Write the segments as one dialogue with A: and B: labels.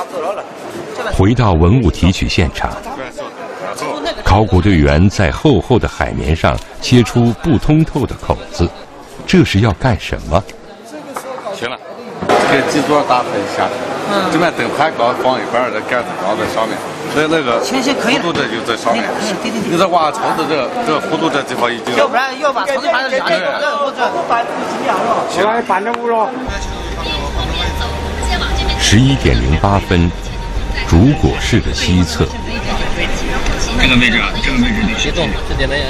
A: 回到文物提取现场，考古队员在厚厚的海绵上切出不通透的口子，这是要干什么？
B: 行了，给基座搭配一下。这边灯盘高放一半，这杆子高在上面，那个弧度这就在上面。你这挖槽子这弧度这地方已经。
C: 要不然要把槽子搬到两边，或者搬出几两了。
B: 行了，搬着屋了。
A: 11:08，竹果市的西侧。
D: 这个位置啊，这个位置你别动，这简单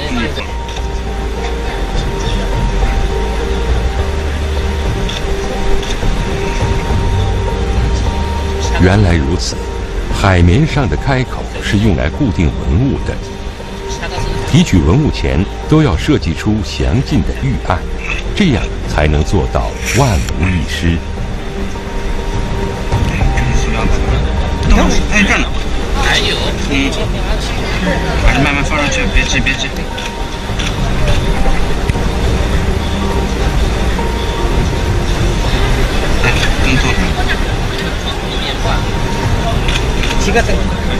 A: 原来如此，海绵上的开口是用来固定文物的。提取文物前都要设计出详尽的预案，这样才能做到万无一失。
D: 哎，这呢？还有，还是慢慢放上去，别急。哎，动作。
C: 几个灯？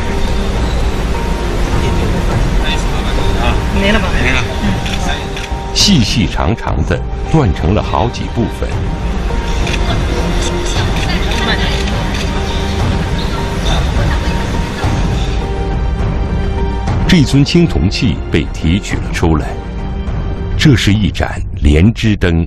C: 没了吧？
D: 没了。
A: 细细长长的断成了好几部分。这尊青铜器被提取了出来，这是一盏莲枝灯。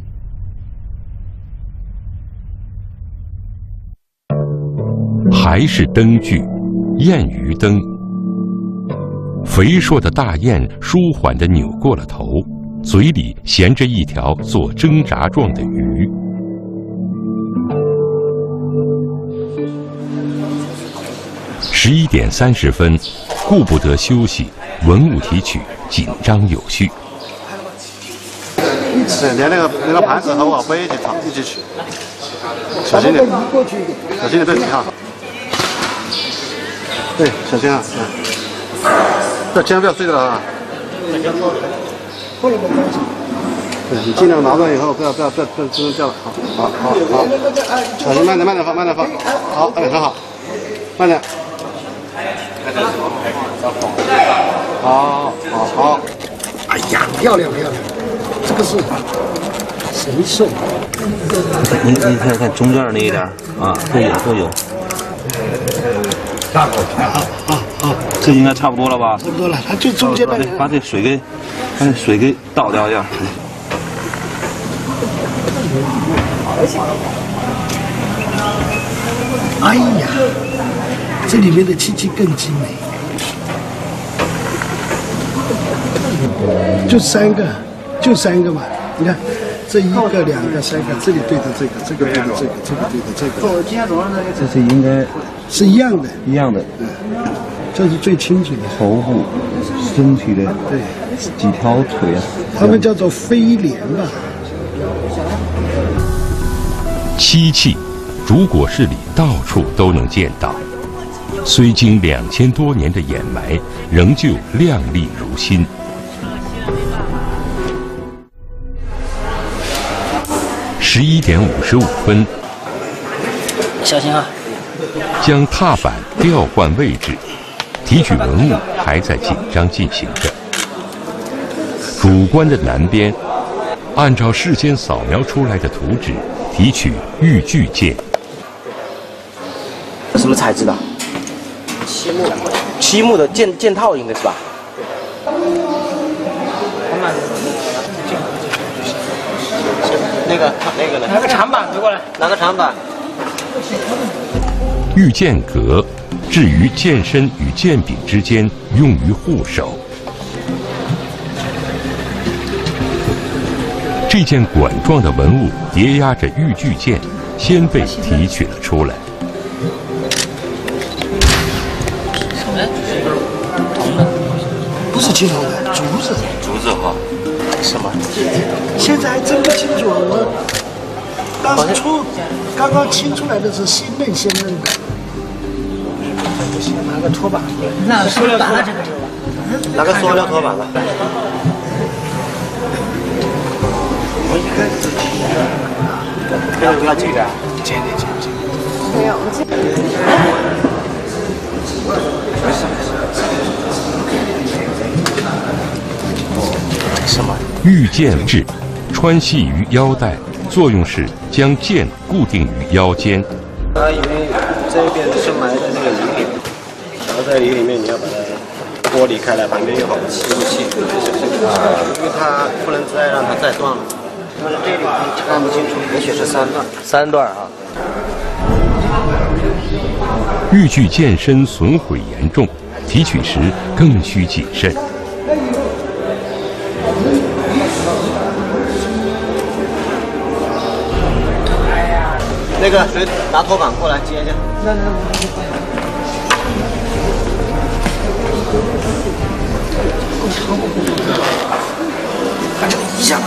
A: 还是灯具，燕鱼灯。肥硕的大雁舒缓地扭过了头，嘴里衔着一条做挣扎状的鱼。11:30，顾不得休息，文物提取紧张有序。
E: 连那个盘子和我杯一起取，小心点，小心点，对，挺好。对，小心啊，这千万不要碎了啊！对，你尽量拿上以后，不能掉了。好，小心慢点放。好，哎，很好，慢点。好。哎呀，漂亮，这个是神兽。
D: 你看中间那一点啊，都有。好，这应该差不多了吧？
E: 差不多了，它最中间的。
D: 把这水给倒掉一下。
E: 哎呀，这里面的漆器更精美。就三个嘛，你看，这1个、2个、3个，这里对着这个，这个对着这个，这个对着这个。
D: 这是应该
E: 是一样的。这是最清楚的。
D: 头部、身体的对几条腿啊，
E: 他们叫做飞廉吧。
A: 漆器，竹果市里到处都能见到，虽经2000多年的掩埋，仍旧亮丽如新。11:55，
C: 小心啊！
A: 将踏板调换位置，提取文物还在紧张进行着。主棺的南边，按照事先扫描出来的图纸提取玉具件。
C: 什么材质的？漆木的件套应该是吧？那个呢？拿个长板过来，拿个长板。
A: 玉剑格，置于剑身与剑柄之间，用于护手。这件管状的文物叠压着玉具件，先被提取了出来。
E: 不是青铜的，竹子
B: 哈。
E: 什么？现在还真不清楚，我当时刚刚清出来的是鲜嫩的。拿个拖把，
C: 那塑料板了这个，
E: 拿个塑料拖把吧。我一开始要给他剪的，剪。没有，
A: 玉剑制，穿系于腰带，作用是将剑固定于腰间。
C: 它因为这边是埋在那个泥里面，然后在泥里面你要把它剥离开来，旁边有好多气，因为它不能再让它再断了。因为这里看不清楚，也许是3段啊。
A: 玉具剑身损毁严重，提取时更需谨慎。
C: 那个谁拿拖板过来接接。把这个移下来。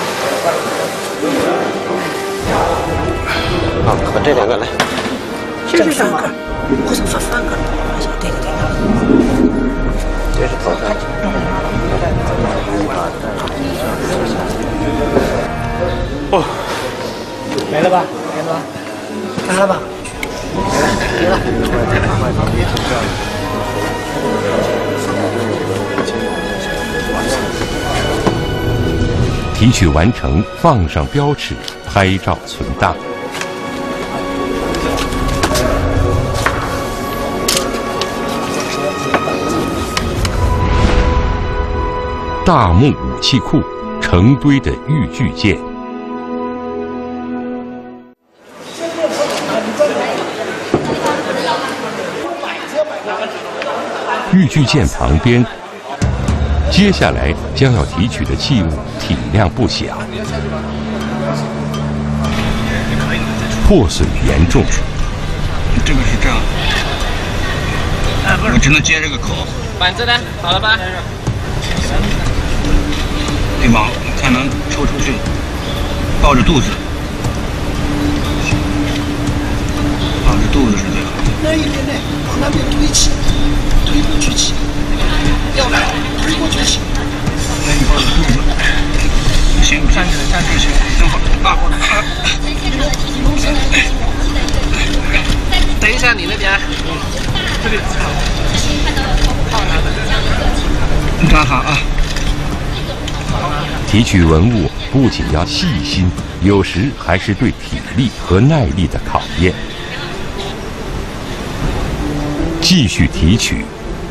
C: 好，把这2个来。这是3个，我想说3个。对。这是头上。哦，没了吧？没了。看了吧？没了。
A: 提取完成，放上标尺，拍照存档。大木武器库，成堆的玉具剑。玉具剑旁边，接下来将要提取的器物体量不小，破损严重。
D: 这个是这样，我只能接这个口。
F: 板子呢？好了吧？
D: 对吧？才能抽出去，抱着肚子，抱着肚子是最好的。
G: 那一边呢，往那边推起，推过去起，要来推过去起。
D: 那你抱着肚子，行，站起来，站这行，正好啊。
F: 等一下，你那边，这里
D: 你站好啊。
A: 提取文物不仅要细心，有时还是对体力和耐力的考验。继续提取。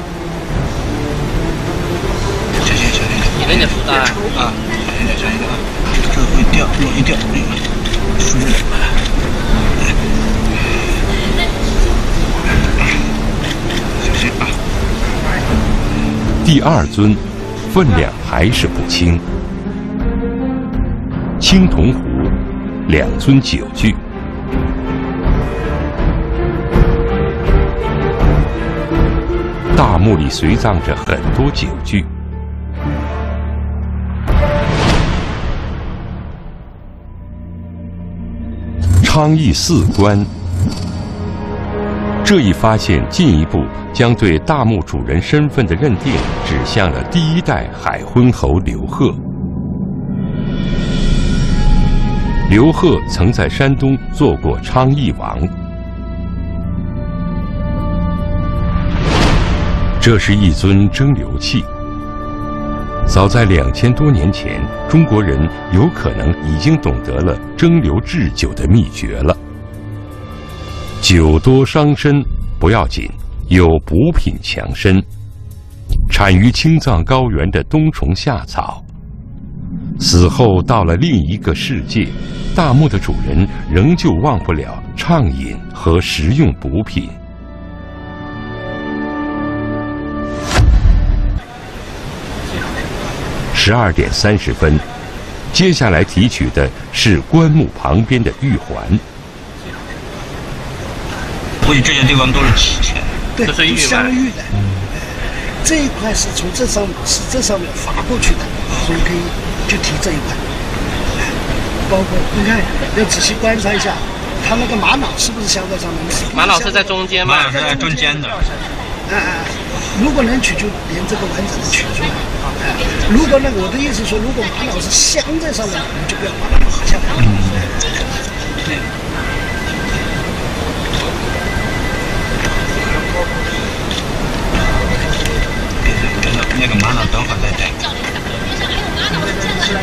D: 小心，
F: 你那点不大
D: 啊！小心点啊！这会掉，容易掉，顺着点。小心啊！
A: 第2尊，分量还是不轻。青铜壶，2尊酒具。大墓里随葬着很多酒具。昌邑4棺，这一发现进一步将对大墓主人身份的认定指向了第1代海昏侯刘贺。刘贺曾在山东做过昌邑王。这是一尊蒸馏器。早在2000多年前，中国人有可能已经懂得了蒸馏制酒的秘诀了。酒多伤身不要紧，有补品强身。产于青藏高原的冬虫夏草，死后到了另一个世界，大墓的主人仍旧忘不了畅饮和食用补品。12点30分，接下来提取的是棺木旁边的玉环。
D: 估计这些地方都是起钱，
G: 对，都是镶玉的。这一块是从这上面划过去的，所以可以就提这一块。包括你看，要仔细观察一下，它那个玛瑙是不是镶在上面？
F: 玛瑙是在中间吗？
D: 玛瑙是在中间的。
G: 如果能取，就连这个完整的取出来。如果我的意思说，如果玛瑙是镶在上面，你就不要把它划下来。
D: 对。那个玛瑙等会儿再戴。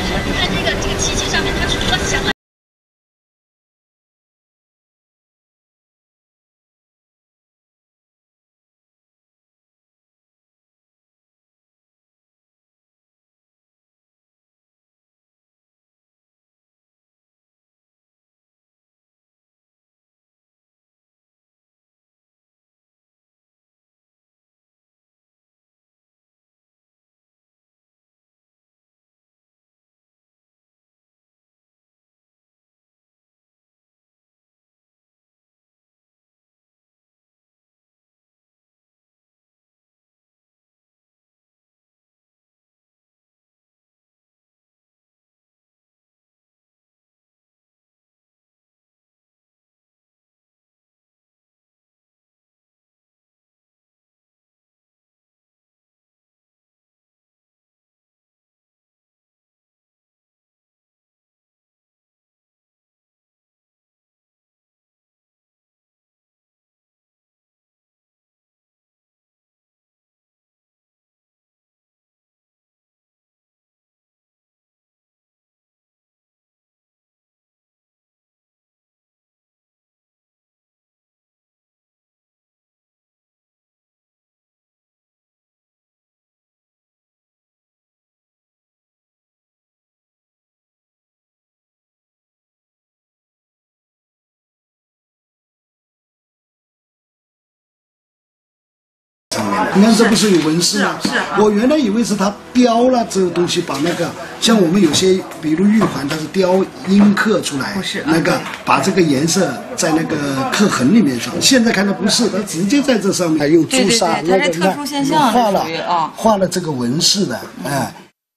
G: 上面的。你看这不是有纹饰吗？
H: 是。
G: 我原来以为是他雕了这个东西，把那个像我们有些，比如玉环，它是雕阴刻出来，
H: 不是
G: 那个把这个颜色在那个刻痕里面上。现在看来不是，它直接在这上面用朱砂，
H: 它是特殊现象，
G: 画了这个纹饰的，哎。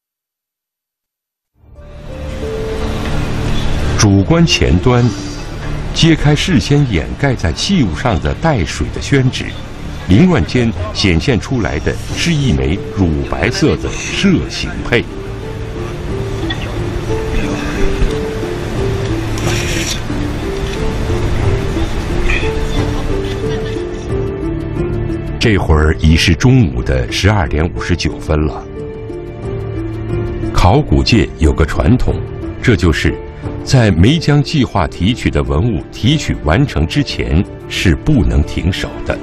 A: 主棺前端，揭开事先掩盖在器物上的带水的宣纸，凌乱间显现出来的是一枚乳白色的麝形佩。这会儿已是中午的12点59分了。考古界有个传统，这就是在没将计划提取的文物提取完成之前是不能停手的。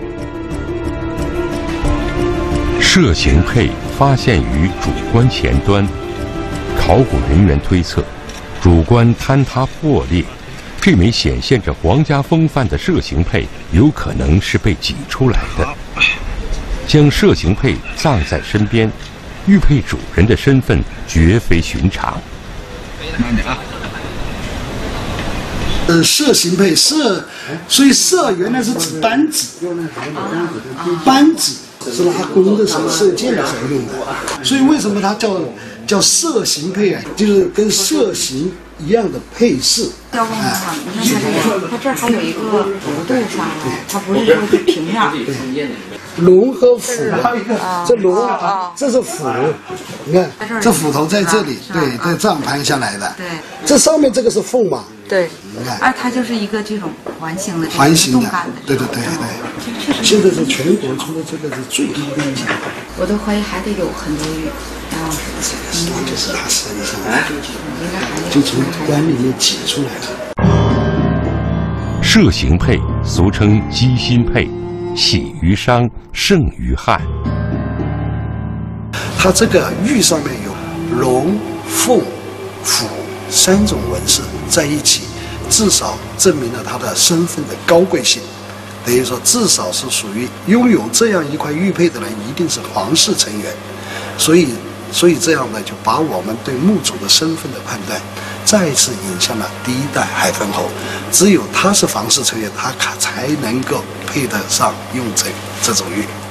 A: 麝形佩发现于主棺前端，考古人员推测，主棺坍塌破裂，这枚显现着皇家风范的麝形佩有可能是被挤出来的。将麝形佩葬在身边，玉佩主人的身份绝非寻常。
D: 慢点啊！
G: 麝形佩麝，所以麝原来是指扳指，扳指是拉弓的时候、射箭的时候用的。所以为什么它叫麝形佩啊？就是跟麝形一样的配饰。
H: 雕工的话，你看它这儿还有一个弧度上来，它不是说是平面。
G: 龙和斧，这龙这是斧，你看这斧头在这里，对，在这样盘下来的。
H: 对，
G: 这上面这个是凤嘛？
H: 对，
G: 你看，
H: 它就是一个这种环形的，
G: 环形的，对。现在是全国出的这个是最低的一项。
H: 我都怀疑还得有很多玉，然后
G: 那就是他实际上就从棺里面挤出来的。
A: 麝形佩俗称鸡心佩，喜于伤，胜于害。
G: 它这个玉上面有龙、凤、虎3种纹饰在一起，至少证明了它的身份的高贵性。等于说，至少是属于拥有这样一块玉佩的人，一定是皇室成员。所以这样呢，就把我们对墓主的身份的判断，再次引向了第一代海昏侯。只有他是皇室成员，他才能够配得上用这种玉。